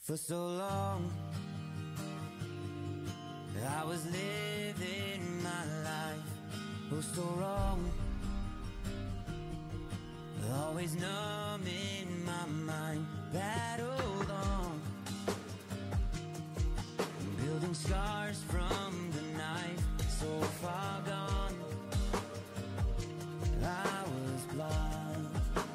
For so long, I was living my life, oh so wrong, always numb in my mind, battled on, building scars from the knife, so far gone, I was blind.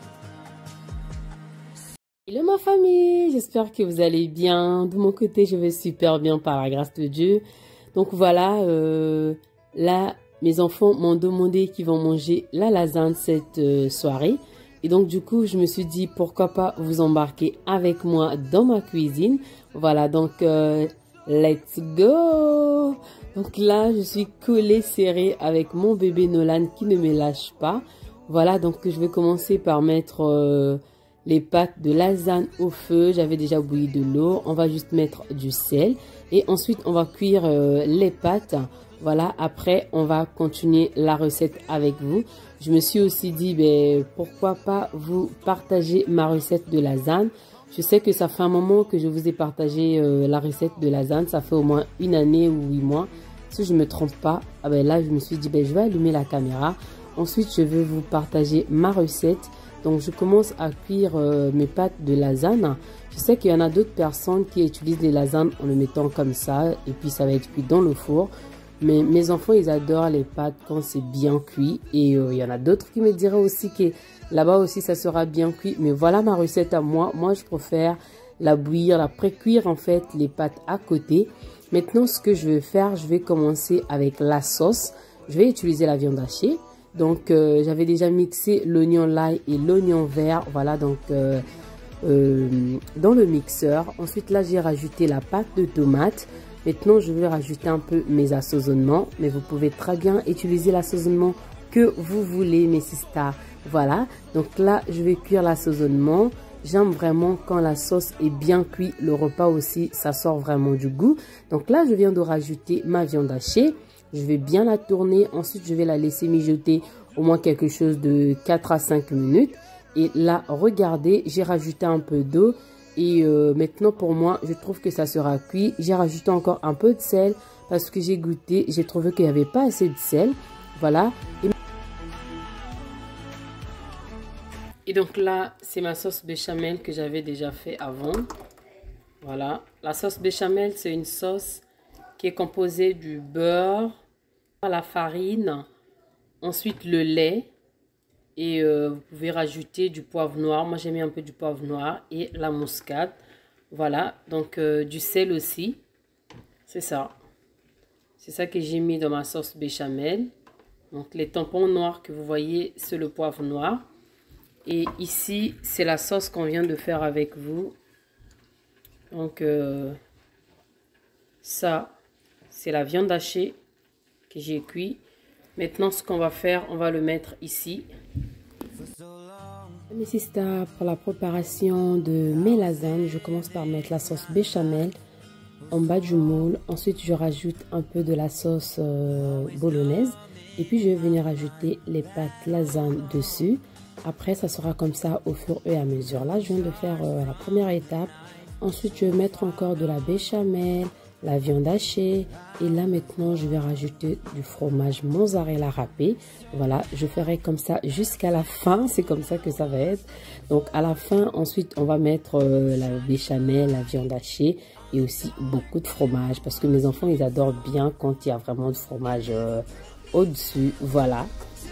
Hello ma famille, j'espère que vous allez bien. De mon côté, je vais super bien par la grâce de Dieu. Donc voilà, là, mes enfants m'ont demandé qu'ils vont manger la lasagne cette soirée. Et donc du coup, je me suis dit pourquoi pas vous embarquer avec moi dans ma cuisine. Voilà, donc let's go. Donc là, je suis collée serrée avec mon bébé Nolan qui ne me lâche pas. Voilà, donc je vais commencer par mettre les pâtes de lasagne au feu. J'avais déjà bouilli de l'eau. On va juste mettre du sel. Et ensuite, on va cuire les pâtes. Voilà, après, on va continuer la recette avec vous. Je me suis aussi dit, ben, pourquoi pas vous partager ma recette de lasagne. Je sais que ça fait un moment que je vous ai partagé la recette de lasagne. Ça fait au moins 1 année ou 8 mois. Si je ne me trompe pas, ah ben là, je me suis dit, ben, je vais allumer la caméra. Ensuite, je vais vous partager ma recette. Donc, je commence à cuire mes pâtes de lasagne. Je sais qu'il y en a d'autres personnes qui utilisent les lasagnes en le mettant comme ça. Et puis, ça va être cuit dans le four. Mais mes enfants, ils adorent les pâtes quand c'est bien cuit. Et il y en a d'autres qui me diraient aussi que là-bas aussi, ça sera bien cuit. Mais voilà ma recette à moi. Moi, je préfère la bouillir, la pré-cuire en fait, les pâtes à côté. Maintenant, ce que je vais faire, je vais commencer avec la sauce. Je vais utiliser la viande hachée. Donc, j'avais déjà mixé l'oignon l'ail et l'oignon vert. Voilà, donc dans le mixeur. Ensuite, là, j'ai rajouté la pâte de tomate. Maintenant, je vais rajouter un peu mes assaisonnements. Mais vous pouvez très bien utiliser l'assaisonnement que vous voulez, mes sisters. Voilà, donc là, je vais cuire l'assaisonnement. J'aime vraiment quand la sauce est bien cuite. Le repas aussi, ça sort vraiment du goût. Donc là, je viens de rajouter ma viande hachée. Je vais bien la tourner. Ensuite, je vais la laisser mijoter au moins quelque chose de 4 à 5 minutes. Et là, regardez, j'ai rajouté un peu d'eau. Et maintenant, pour moi, je trouve que ça sera cuit. J'ai rajouté encore un peu de sel parce que j'ai goûté. J'ai trouvé qu'il n'y avait pas assez de sel. Voilà. Et donc là, c'est ma sauce béchamel que j'avais déjà fait avant. Voilà. La sauce béchamel, c'est une sauce qui est composée du beurre, la farine, ensuite le lait et vous pouvez rajouter du poivre noir. Moi, j'ai mis un peu du poivre noir et la muscade. Voilà, donc du sel aussi. C'est ça. C'est ça que j'ai mis dans ma sauce béchamel. Donc, les tampons noirs que vous voyez, c'est le poivre noir. Et ici, c'est la sauce qu'on vient de faire avec vous. Donc, ça, c'est la viande hachée que j'ai cuit. Maintenant, ce qu'on va faire, on va le mettre ici. Mes sisters, pour la préparation de mes lasagnes, je commence par mettre la sauce béchamel en bas du moule. Ensuite, je rajoute un peu de la sauce bolognaise. Et puis, je vais venir ajouter les pâtes lasagne dessus. Après, ça sera comme ça au fur et à mesure. Là, je viens de faire la première étape. Ensuite, je vais mettre encore de la béchamel, la viande hachée. Et là, maintenant, je vais rajouter du fromage mozzarella râpé. Voilà, je ferai comme ça jusqu'à la fin. C'est comme ça que ça va être. Donc, à la fin, ensuite, on va mettre la béchamel, la viande hachée et aussi beaucoup de fromage. Parce que mes enfants, ils adorent bien quand il y a vraiment de fromage au-dessus. Voilà.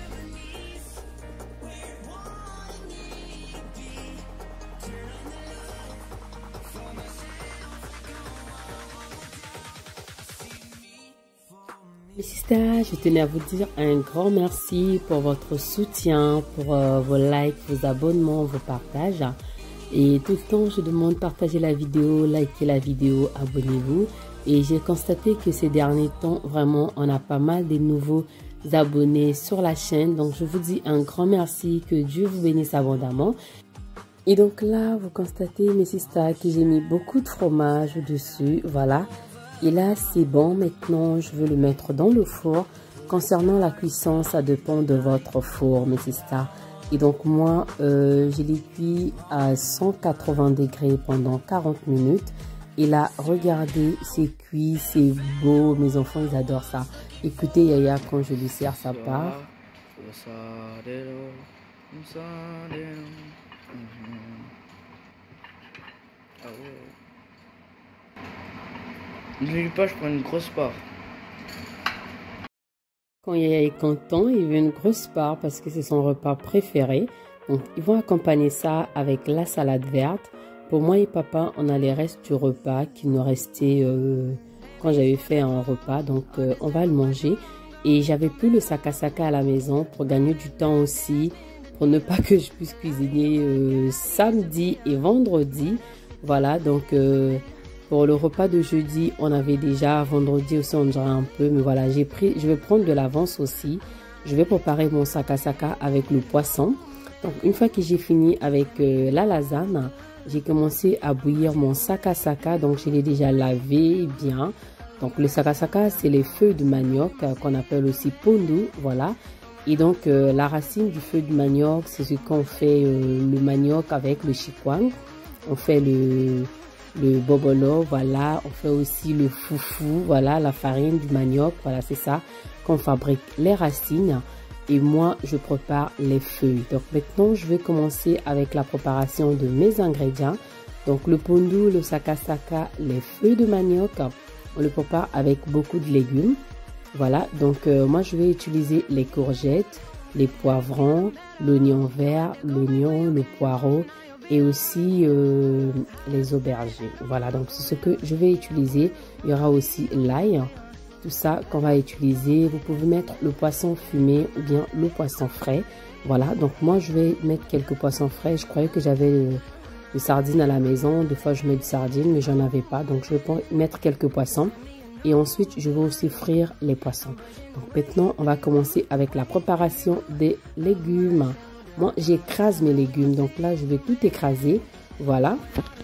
Mes sisters, je tenais à vous dire un grand merci pour votre soutien, pour vos likes, vos abonnements, vos partages. Et tout le temps, je demande partager la vidéo, likez la vidéo, abonnez-vous. Et j'ai constaté que ces derniers temps, vraiment, on a pas mal de nouveaux abonnés sur la chaîne. Donc, je vous dis un grand merci, que Dieu vous bénisse abondamment. Et donc là, vous constatez, mes sisters, que j'ai mis beaucoup de fromage au-dessus, voilà. Et là, c'est bon. Maintenant, je veux le mettre dans le four. Concernant la cuisson, ça dépend de votre four, mes sisters. Et donc moi, je l'ai cuit à 180 degrés pendant 40 minutes. Et là, regardez, c'est cuit, c'est beau. Mes enfants, ils adorent ça. Écoutez, Yaya, quand je lui sers sa part. Ne dis pas, je prends une grosse part. Quand Yaya est content, il veut une grosse part parce que c'est son repas préféré. Donc, ils vont accompagner ça avec la salade verte. Pour moi et papa, on a les restes du repas qui nous restaient quand j'avais fait un repas. Donc, on va le manger. Et j'avais plus le sakasaka à la maison pour gagner du temps aussi, pour ne pas que je puisse cuisiner samedi et vendredi. Voilà, donc pour le repas de jeudi, on avait déjà, vendredi aussi on dirait un peu, mais voilà, je vais prendre de l'avance aussi. Je vais préparer mon sakasaka avec le poisson. Donc une fois que j'ai fini avec la lasagne, j'ai commencé à bouillir mon sakasaka, donc je l'ai déjà lavé bien. Donc le sakasaka, c'est les feuilles de manioc qu'on appelle aussi pondu, voilà. Et donc la racine du feuille de manioc, c'est ce qu'on fait le manioc avec le chikwang. On fait le bobolo, voilà. On fait aussi le foufou, voilà, la farine du manioc, voilà, c'est ça qu'on fabrique les racines. Et moi, je prépare les feuilles. Donc maintenant, je vais commencer avec la préparation de mes ingrédients. Donc le pondu, le sakasaka, les feuilles de manioc, on le prépare avec beaucoup de légumes. Voilà, donc moi je vais utiliser les courgettes, les poivrons, l'oignon vert, l'oignon, le poireau et aussi les aubergines. Voilà, donc c'est ce que je vais utiliser. Il y aura aussi l'ail. Tout ça qu'on va utiliser. Vous pouvez mettre le poisson fumé ou bien le poisson frais. Voilà, donc moi je vais mettre quelques poissons frais. Je croyais que j'avais des sardines à la maison. Des fois je mets des sardines mais j'en avais pas. Donc je vais mettre quelques poissons. Et ensuite je vais aussi frire les poissons. Donc maintenant on va commencer avec la préparation des légumes. Moi j'écrase mes légumes. Donc là je vais tout écraser. Voilà.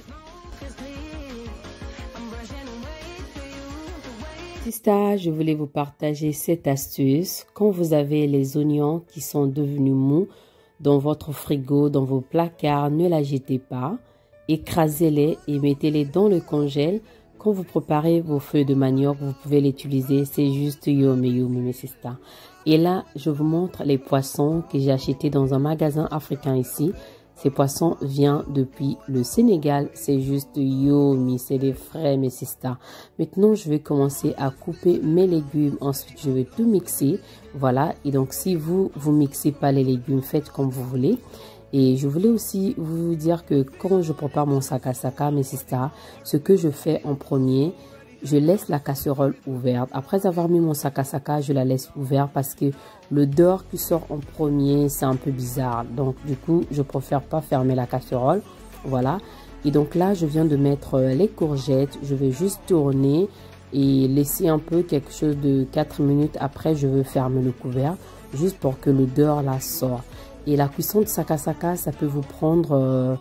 Je voulais vous partager cette astuce. Quand vous avez les oignons qui sont devenus mous dans votre frigo, dans vos placards, ne la jetez pas. Écrasez-les et mettez-les dans le congèle. Quand vous préparez vos feuilles de manioc, vous pouvez l'utiliser. C'est juste yummy, yummy, mais c'est ça. Et là, je vous montre les poissons que j'ai achetés dans un magasin africain ici. Ces poissons viennent depuis le Sénégal. C'est juste yummy, c'est des frais, mais c'est ça. Maintenant, je vais commencer à couper mes légumes. Ensuite, je vais tout mixer. Voilà. Et donc, si vous mixez pas les légumes, faites comme vous voulez. Et je voulais aussi vous dire que quand je prépare mon sakasaka, mais c'est ça, ce que je fais en premier, je laisse la casserole ouverte. Après avoir mis mon sakasaka, je la laisse ouverte parce que l'odeur qui sort en premier, c'est un peu bizarre. Donc, du coup, je préfère pas fermer la casserole. Voilà. Et donc là, je viens de mettre les courgettes. Je vais juste tourner et laisser un peu quelque chose de 4 minutes. Après, je veux fermer le couvercle juste pour que l'odeur là sorte. Et la cuisson de sakasaka, ça peut vous prendre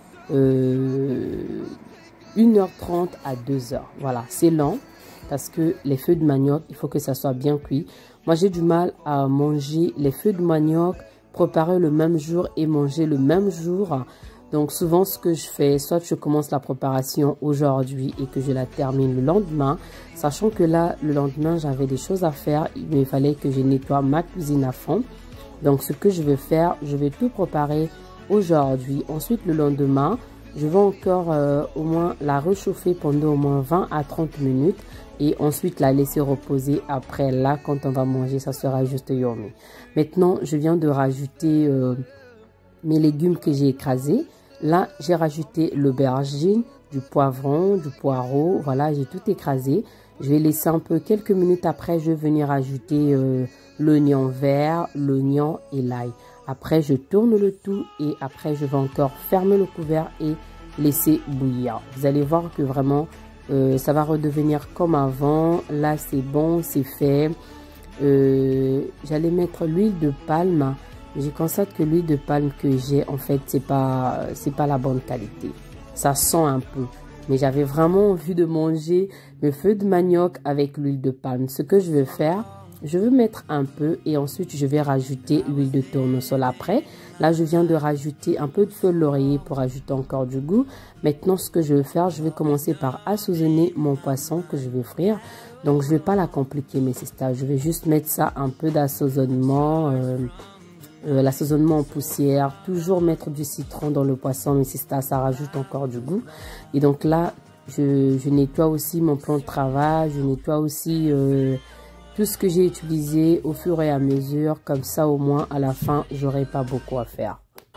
1h30 à 2h. Voilà, c'est lent parce que les feuilles de manioc, il faut que ça soit bien cuit. Moi, j'ai du mal à manger les feuilles de manioc, préparer le même jour et manger le même jour. Donc, souvent, ce que je fais, soit je commence la préparation aujourd'hui et que je la termine le lendemain, sachant que là, le lendemain, j'avais des choses à faire. Il fallait que je nettoie ma cuisine à fond. Donc, ce que je vais faire, je vais tout préparer aujourd'hui. Ensuite, le lendemain, je vais encore au moins la réchauffer pendant au moins 20 à 30 minutes. Et ensuite, la laisser reposer. Après, là, quand on va manger, ça sera juste yummy. Maintenant, je viens de rajouter mes légumes que j'ai écrasés. Là, j'ai rajouté l'aubergine, du poivron, du poireau. Voilà, j'ai tout écrasé. Je vais laisser un peu quelques minutes après. Je vais venir ajouter l'oignon vert, l'oignon et l'ail. Après, je tourne le tout et après, je vais encore fermer le couvercle et laisser bouillir. Vous allez voir que vraiment, ça va redevenir comme avant. Là, c'est bon, c'est fait. J'allais mettre l'huile de palme. Je constate que l'huile de palme que j'ai, en fait, c'est pas la bonne qualité. Ça sent un peu. Mais j'avais vraiment envie de manger mes feuilles de manioc avec l'huile de palme. Ce que je vais faire, Je veux mettre un peu et ensuite je vais rajouter l'huile de tournesol après. Là, je viens de rajouter un peu de feuilles de laurier pour ajouter encore du goût. Maintenant, ce que je vais faire, je vais commencer par assaisonner mon poisson que je vais frire. Donc, je ne vais pas la compliquer, mes sisters. Je vais juste mettre ça un peu d'assaisonnement, l'assaisonnement en poussière. Toujours mettre du citron dans le poisson, mes sisters, ça rajoute encore du goût. Et donc là, je nettoie aussi mon plan de travail. Je nettoie aussi tout ce que j'ai utilisé au fur et à mesure. Comme ça, au moins, à la fin, j'aurai pas beaucoup à faire.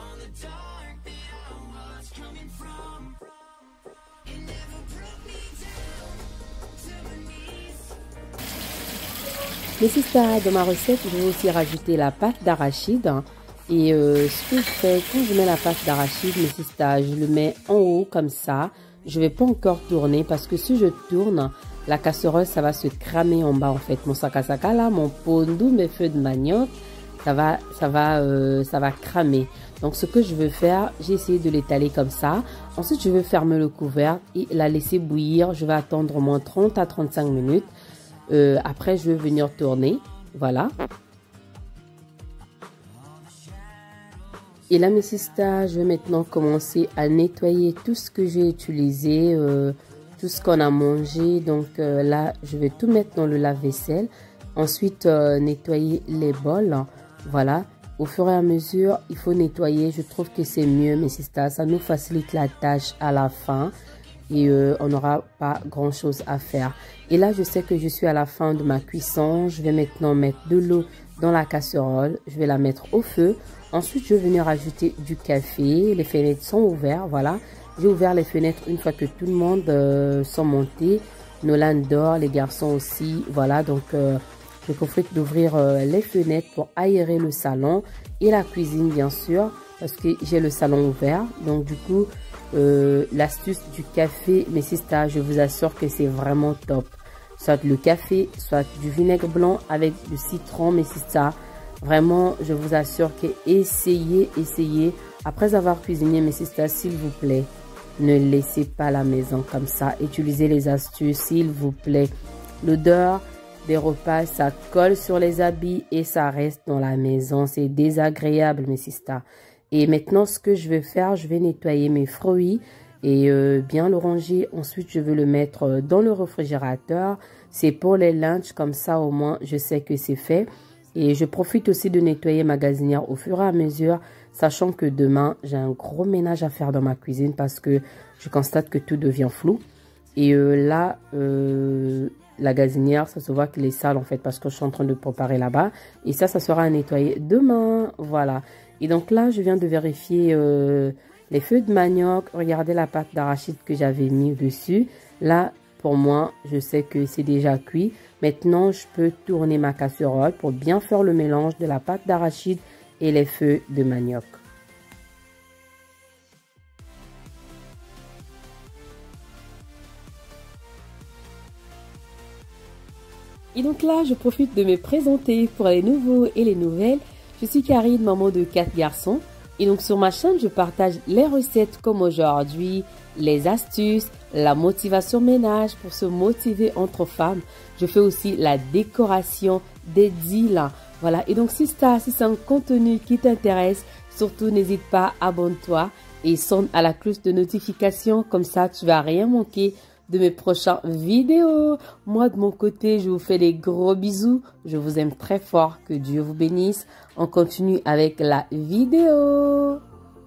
Mais si ça, dans ma recette, je vais aussi rajouter la pâte d'arachide. Et ce que je fais, quand je mets la pâte d'arachide, mais si ça, je le mets en haut comme ça. Je vais pas encore tourner parce que si je tourne, la casserole, ça va se cramer en bas en fait. Mon sakasaka là, mon pondu, mes feuilles de manioc, ça va cramer. Donc ce que je veux faire, j'ai essayé de l'étaler comme ça. Ensuite, je vais fermer le couvercle et la laisser bouillir. Je vais attendre au moins 30 à 35 minutes. Après, je vais venir tourner. Voilà. Et là, mes sisters, je vais maintenant commencer à nettoyer tout ce que j'ai utilisé, tout ce qu'on a mangé. Donc là, je vais tout mettre dans le lave-vaisselle. Ensuite, nettoyer les bols. Voilà. Au fur et à mesure, il faut nettoyer. Je trouve que c'est mieux, mes sisters. Ça nous facilite la tâche à la fin. Et on n'aura pas grand chose à faire. Et là, je sais que je suis à la fin de ma cuisson. Je vais maintenant mettre de l'eau dans la casserole. Je vais la mettre au feu. Ensuite, je vais venir rajouter du café. Les fenêtres sont ouvertes, voilà. J'ai ouvert les fenêtres une fois que tout le monde sont montés. Nolan dort, les garçons aussi, voilà. Donc, je profite d'ouvrir les fenêtres pour aérer le salon et la cuisine, bien sûr, parce que j'ai le salon ouvert. Donc, du coup, l'astuce du café, mes sisters, je vous assure que c'est vraiment top. Soit le café, soit du vinaigre blanc avec du citron, mes sisters. Vraiment, je vous assure que essayez. Après avoir cuisiné, mes sisters, s'il vous plaît, ne laissez pas la maison comme ça. Utilisez les astuces, s'il vous plaît. L'odeur des repas, ça colle sur les habits et ça reste dans la maison. C'est désagréable, mes sisters. Et maintenant, ce que je vais faire, je vais nettoyer mes fruits et bien le ranger. Ensuite, je vais le mettre dans le réfrigérateur. C'est pour les lunchs, comme ça, au moins, je sais que c'est fait. Et je profite aussi de nettoyer ma gazinière au fur et à mesure, sachant que demain, j'ai un gros ménage à faire dans ma cuisine parce que je constate que tout devient flou. Et là, la gazinière, ça se voit qu'elle est sale en fait parce que je suis en train de préparer là-bas. Et ça sera à nettoyer demain. Voilà. Et donc là, je viens de vérifier les feuilles de manioc. Regardez la pâte d'arachide que j'avais mis dessus. Là, pour moi, je sais que c'est déjà cuit. Maintenant, je peux tourner ma casserole pour bien faire le mélange de la pâte d'arachide et les feuilles de manioc. Et donc là, je profite de me présenter pour les nouveaux et les nouvelles. Je suis Karine, maman de 4 garçons. Et donc sur ma chaîne, je partage les recettes comme aujourd'hui, les astuces, la motivation ménage pour se motiver entre femmes. Je fais aussi la décoration des deals. Voilà. Et donc si c'est un contenu qui t'intéresse, surtout n'hésite pas, abonne-toi et sonne à la cloche de notification. Comme ça, tu vas rien manquer de mes prochaines vidéos. Moi, de mon côté, je vous fais des gros bisous. Je vous aime très fort. Que Dieu vous bénisse. On continue avec la vidéo.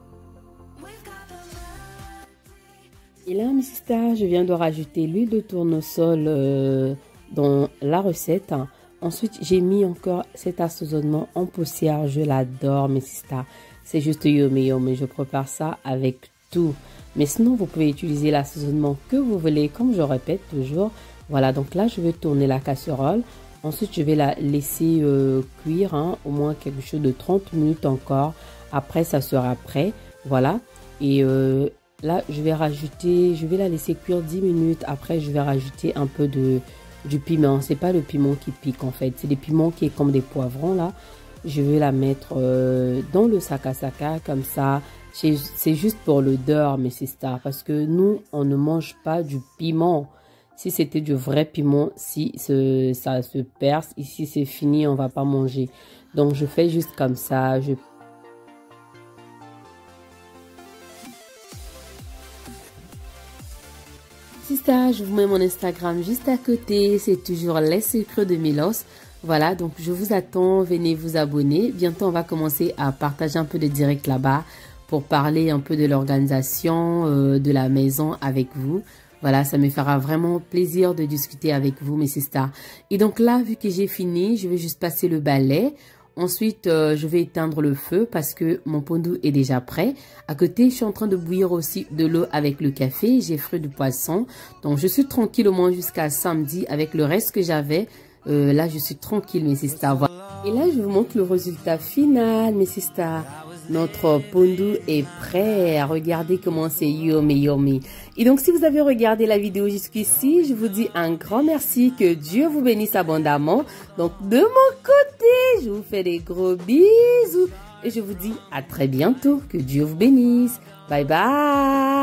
Et là, mes sisters, je viens de rajouter l'huile de tournesol dans la recette. Ensuite, j'ai mis encore cet assaisonnement en poussière. Je l'adore, mes sisters. C'est juste yummy. Je prépare ça avec tout. Mais sinon, vous pouvez utiliser l'assaisonnement que vous voulez, comme je répète toujours. Voilà, donc là, je vais tourner la casserole. Ensuite, je vais la laisser cuire, au moins quelque chose de 30 minutes encore. Après, ça sera prêt. Voilà. Et là, je vais la laisser cuire 10 minutes. Après, je vais rajouter un peu du piment. C'est pas le piment qui pique, en fait. C'est des piments qui est comme des poivrons, là. Je vais la mettre dans le sakasaka, comme ça. C'est juste pour l'odeur, mes sisters, parce que nous, on ne mange pas du piment. si c'était du vrai piment, si ça se perce, ici c'est fini, on va pas manger. Donc je fais juste comme ça, C'est ça, je vous mets mon Instagram juste à côté, c'est toujours les secrets de Milos. Voilà, donc je vous attends, venez vous abonner. Bientôt, on va commencer à partager un peu de direct là-bas pour parler un peu de l'organisation de la maison avec vous. Voilà, ça me fera vraiment plaisir de discuter avec vous, mes sisters. Et donc là, vu que j'ai fini, je vais juste passer le balai. Ensuite, je vais éteindre le feu parce que mon pondou est déjà prêt. À côté, je suis en train de bouillir aussi de l'eau avec le café. J'ai frit du poisson. Donc, je suis tranquille au moins jusqu'à samedi avec le reste que j'avais. Là, je suis tranquille, mes sisters. Voilà. Et là, je vous montre le résultat final, mes sisters. Notre pondou est prêt. Regardez comment c'est yummy, yummy. Et donc, si vous avez regardé la vidéo jusqu'ici, je vous dis un grand merci. Que Dieu vous bénisse abondamment. Donc, de mon côté, je vous fais des gros bisous. Et je vous dis à très bientôt. Que Dieu vous bénisse. Bye bye.